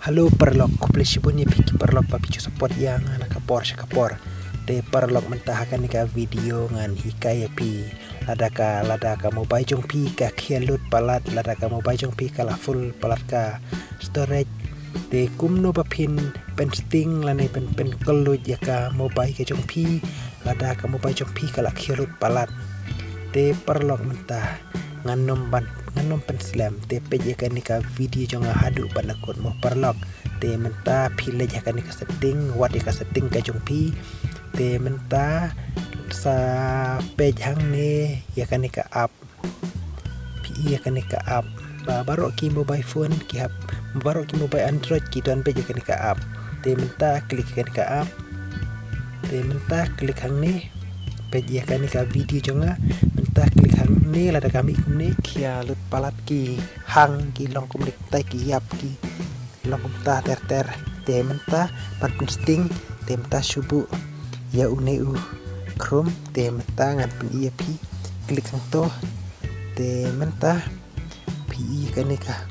Halo perlok kuplesibunye piki perlok papi support yang anak kapor te perlok mentahakan nika video ngan hikaya pi ladaka mobile jong pi ka khialut palat ladaka mobile jong pi kala full palat ka storage te kumno bapin pen sting lane pen kelut ya ka mobile ke jong pi ladaka mobile jong pi kala khialut palat te perlok mentah nganom penslam te pejakan nika video jonga hadu panakut mo perlok te menta pilih jakan nika setting wat ika setting ka jong pi te menta sa pejang ne yakan nika app pi yakan nika app baru ki mobile phone ki hap baru ki mobile android ki tuan pejakan nika app te menta klik kan nika app te menta klik hang ne pejakan nika video jonga menta klik hang ni lada kami kumne kia lut palat ki hang ki long kumnik tai ki yap ki long kumta ter te menta pan sting te menta subu ya uneu chrome te menta ngan pen iya pi klik hang to te menta pi kanika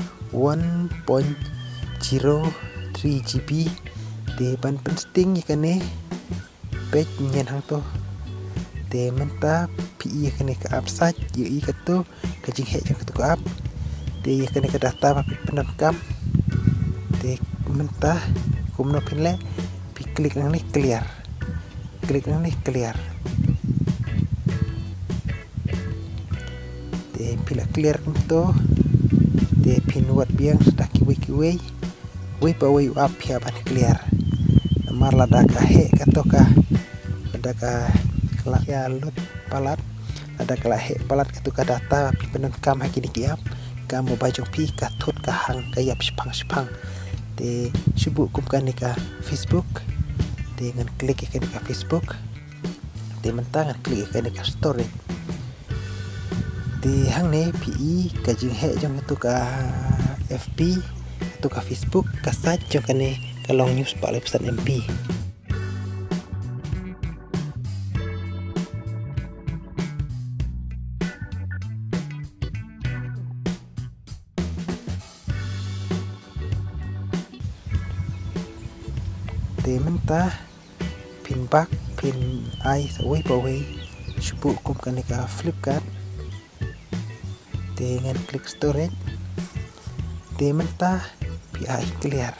1.03 GB te pan sting ikane page nyen hang to te menta pi kene ka app saj yu i katu kajing he jang katu ka app te kene ka data papi penam kam te menta kumno pinle pi klik nang ni clear te pila clear kumto te pin wat biang dak kiwi we pa we app ya ban clear mar la daka he katoka daka ya lut palat ada kelahe palat ketuka data pi penon kam hakini kiap kamu bajong pi katut kahang kayap sepang te sibuk kumkan nika Facebook dengan klik ikan nika Facebook te mentangan klik ikan nika story te hang ne pi kajing he jong itu ka FB itu ka Facebook kasat jong kane kalong news pa pesan MP te mentah pin back pin ai sawai pawai subu kum kanika Flipkart te ngan klik storage te mentah pi ai clear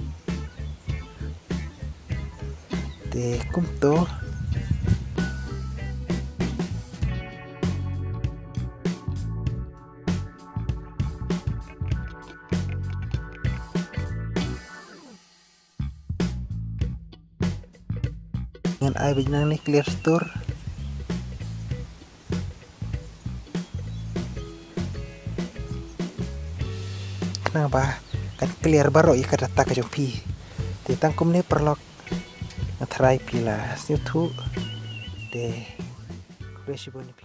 te kum to dengan ai bejnang ni clear store kenapa kan clear baru ya data ka jong pi te tangkum ni perlok ngatrai pila situ de resibon